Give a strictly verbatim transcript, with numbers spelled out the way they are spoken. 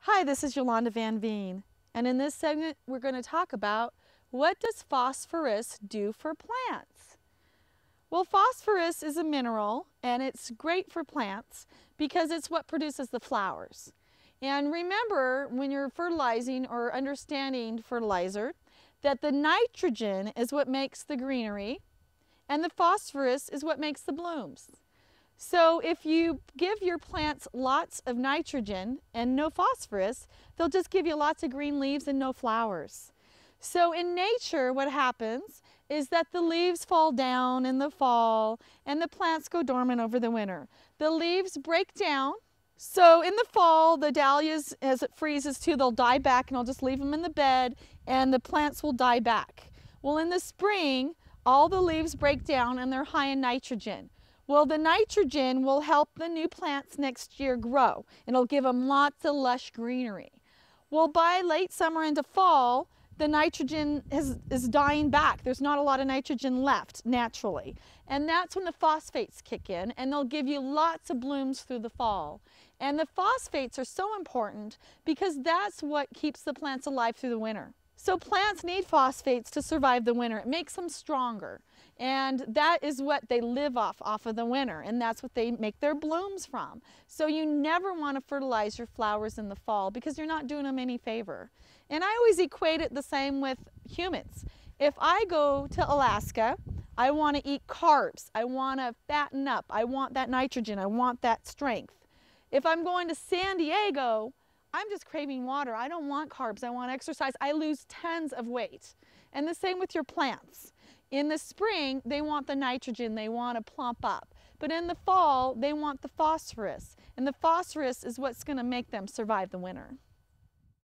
Hi, this is Yolanda Vanveen, and in this segment we're going to talk about what does phosphorus do for plants? Well, phosphorus is a mineral and it's great for plants because it's what produces the flowers. And remember, when you're fertilizing or understanding fertilizer, that the nitrogen is what makes the greenery and the phosphorus is what makes the blooms. So if you give your plants lots of nitrogen and no phosphorus, they'll just give you lots of green leaves and no flowers. So in nature, what happens is that the leaves fall down in the fall and the plants go dormant over the winter. The leaves break down. So in the fall, the dahlias, as it freezes too, they'll die back, and I'll just leave them in the bed and the plants will die back. Well, in the spring, all the leaves break down and they're high in nitrogen. Well, the nitrogen will help the new plants next year grow. It'll give them lots of lush greenery. Well, by late summer into fall, the nitrogen is, is dying back. There's not a lot of nitrogen left naturally. And that's when the phosphates kick in, and they'll give you lots of blooms through the fall. And the phosphates are so important because that's what keeps the plants alive through the winter. So plants need phosphates to survive the winter. It makes them stronger. And that is what they live off, off of the winter. And that's what they make their blooms from. So you never want to fertilize your flowers in the fall because you're not doing them any favor. And I always equate it the same with humans. If I go to Alaska, I want to eat carbs. I want to fatten up. I want that nitrogen. I want that strength. If I'm going to San Diego, I'm just craving water. I don't want carbs. I want exercise. I lose tons of weight. And the same with your plants. In the spring, they want the nitrogen. They want to plump up. But in the fall, they want the phosphorus. And the phosphorus is what's going to make them survive the winter.